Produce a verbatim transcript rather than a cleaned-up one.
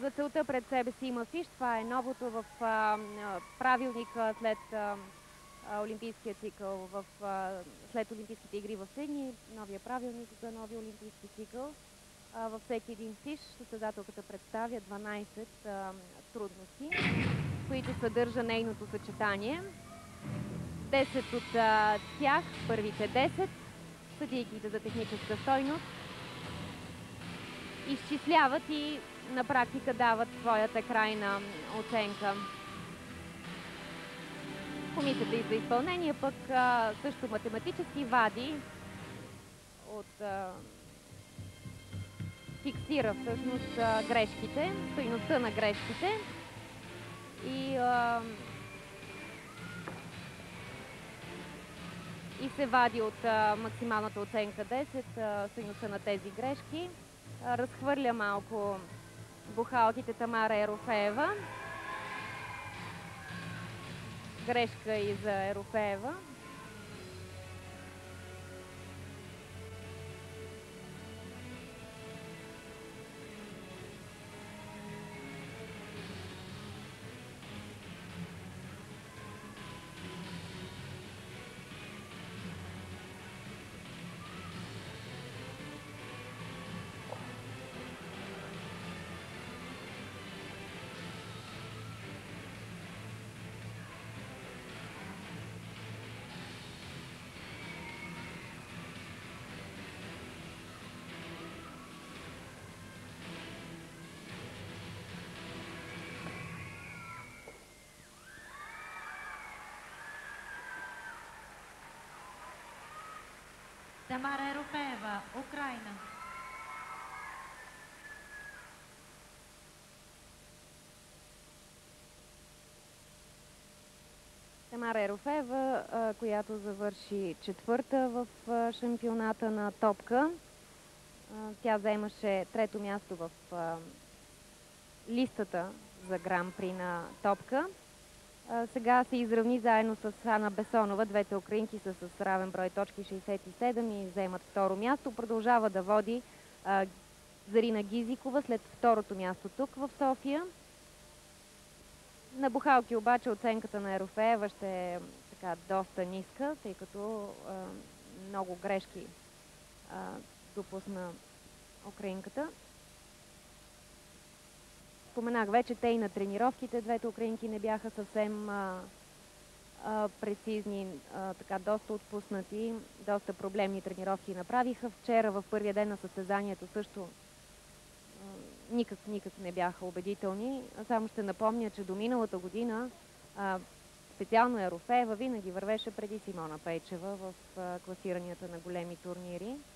За целта пред себе си има фиш. Това е новото в а, правилника след а, олимпийския цикъл, в, а, след Олимпийските игри в Сидни, новия правилник за новия олимпийски цикъл. А, във всеки един фиш състезателката представя дванайсет а, трудности, които съдържа нейното съчетание. десет от а, тях, първите десет, съдийките за техническа стойност, изчисляват и на практика дават своята крайна оценка. Комисията и за изпълнение пък а, също математически вади от а, фиксира всъщност а, грешките, стойността на грешките и, а, и се вади от а, максималната оценка десет а, стойността на тези грешки. А, разхвърля малко бухалките Тамара Ерофеева. Грешка и за Ерофеева. Тамара Ерофеева, Украина. Тамара Ерофеева, която завърши четвърта в шампионата на топка. Тя заемаше трето място в листата за гран-при на топка. Сега се изравни заедно с Ана Бесонова. Двете украинки са с равен брой точки шейсет и седем и вземат второ място. Продължава да води а, Зарина Гизикова след второто място тук в София. На бухалки обаче оценката на Ерофеева ще е така доста ниска, тъй като а, много грешки а, допусна украинката. Споменах вече, те и на тренировките, двете украинки не бяха съвсем а, а, прецизни, а, така доста отпуснати, доста проблемни тренировки направиха. Вчера в първия ден на състезанието също а, никак, никак не бяха убедителни. Само ще напомня, че до миналата година а, специално Ерофеева винаги вървеше преди Симона Пейчева в а, класиранията на големи турнири.